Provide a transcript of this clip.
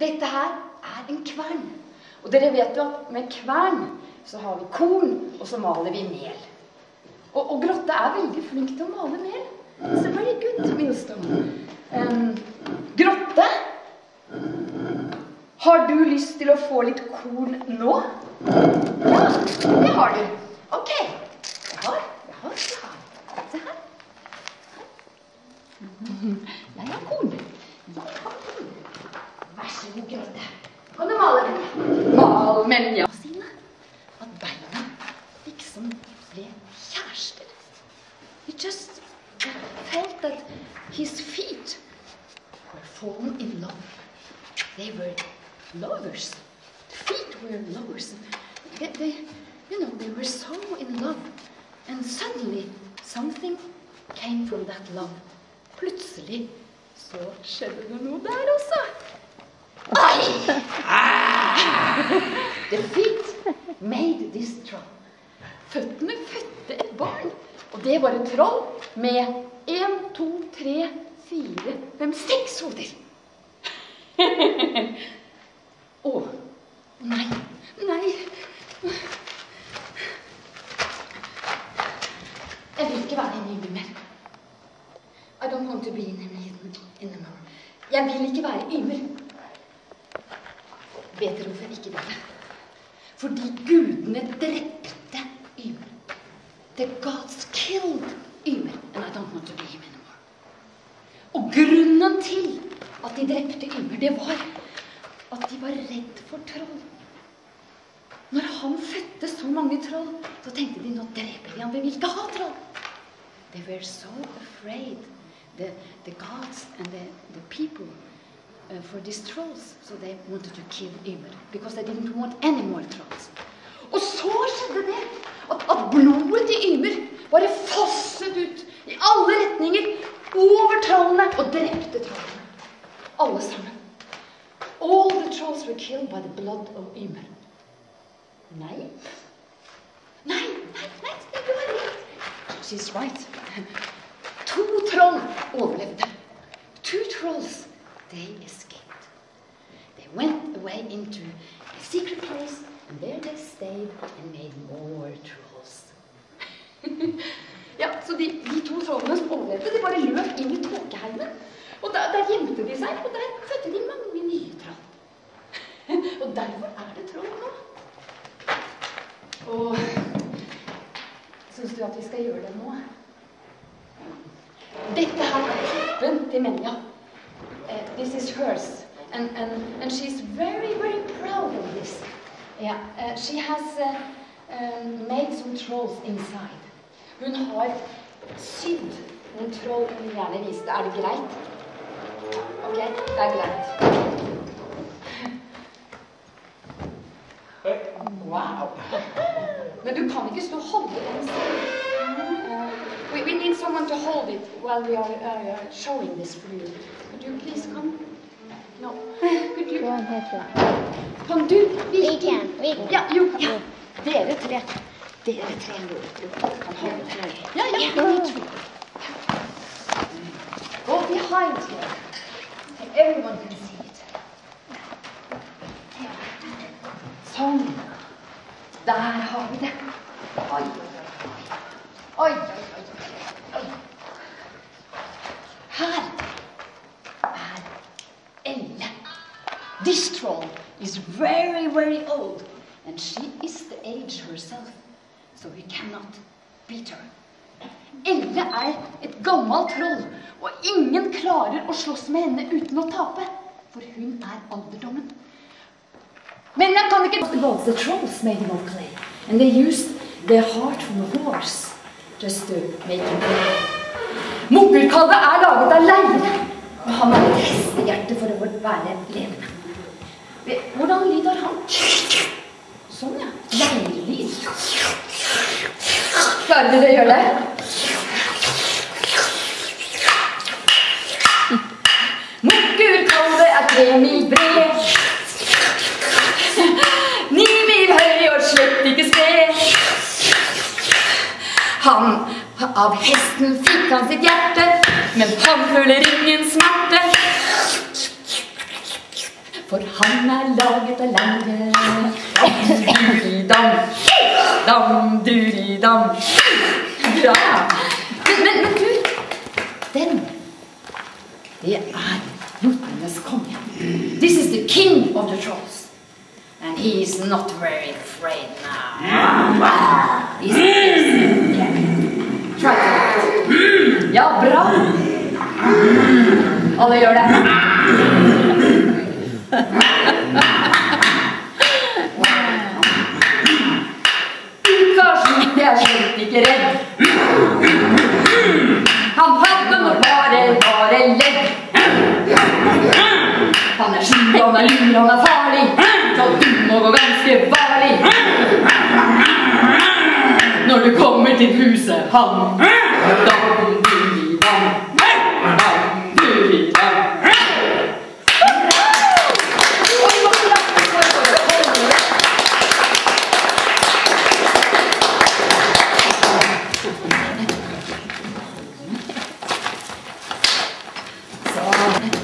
Dette her en kvern. Og dere vet jo at med kvern så har vi korn, og så maler vi mel. Og Grotte veldig flink til å male mel. It's very good, Millstone. Grotte, har du lyst til å få litt korn nå? Ja, det har du. Ok, jeg har. Se her. Jeg har korn. Vær så god, Grotte. Kan du male den? Mal Menja. At beina liksom ble kjærester. He just felt that his feet were fallen in love. They were lovers. The feet were lovers. They were so in love. And suddenly something came from that love. Plutselig så skjedde det noe der også. Ai! The feet made this troll. Føttene fødte et barn. Og det var et troll med 1, 2, 3, 4, 5, 6 hoder. Åh, nei. Jeg vil ikke være en ymer mer. I don't want to be in anymore. Jeg vil ikke være ymer. Vet dere hvorfor ikke det? Fordi gudene drepte ymer. The gods killed ymer, and I don't want to be him anymore. Og grunnen til at de drepte ymer, det var at de var redd for troll. Når han fødte så mange troll, så tenkte de, nå dreper de han, vi vil ikke ha troll. They were so afraid, the gods and the people, for these trolls, so they wanted to kill Ymer, because they didn't want any more trolls. Og så skjedde det, at blodet til Ymer bare fosset ut i alle retninger, over trollene, og drepte trollene. Alle sammen. All the trolls were killed by the blood of Ymer. Nei, du har rett. She's right. 2 troll overlevde. 2 trolls, they escaped. They went away into a secret place, and there they stayed and made more trolls. Ja, så de 2 trollene som overlevde, de bare løp inn i tåkeheimen. Og der gjemte de seg, og der fødte de mange nye troll. Og derfor det troll nå. Og synes du at vi skal gjøre det nå? Dette her kroppen til Menja. This is hers. And she's very, very proud of this. Yeah, she has made some trolls inside. Hun har sydd noen troll hun vil gjerne vise det. Det greit? Ok, det greit. Wow! Men du kan ikke stå og holde den selv. We need someone to hold it while we are showing this for you. Could you please come? No. Could you? Kan du? Vi kan. Ja, jo. Ja. Dere tre kan holde det. Ja. Go behind here. Everyone can see it. Sånn. Der har vi det. Oi. Her Elle. This troll is very, very old, and she is the age herself, so we cannot beat her. Elle et gammelt troll, og ingen klarer å slåss med henne uten å tape, for hun alderdommen. Men jeg kan ikke... The trolls made him of clay, and they used their heart from a horse just to make him play. Muggelkalvet laget av leire, og han har et hestehjerte for å være levende. Hvordan lyder han? Sånn, ja. Leirelyd. Klarer dere å gjøre det? Muggelkalvet 3 mil bred, 9 mil høy og slett ikke sped. Av hesten fikk han sitt hjerte, men han føler ingen smerte. For han laget av lære. Dam-duri-dam, dam-duri-dam. Bra! Men du, den, det jotnenes konge. This is the king of the trolls. And he's not very afraid now. He's yeah. Try it. Ja, bra. Alle gjør det. Karsten, jeg er slett ikke redd. Han hadde nå bare ledd. Han er sjuk, han er lur, han er farlig. Så du må gå ganske varlig. Når du kommer til huset, han dam-duri-dam, dam-duri-dam. Så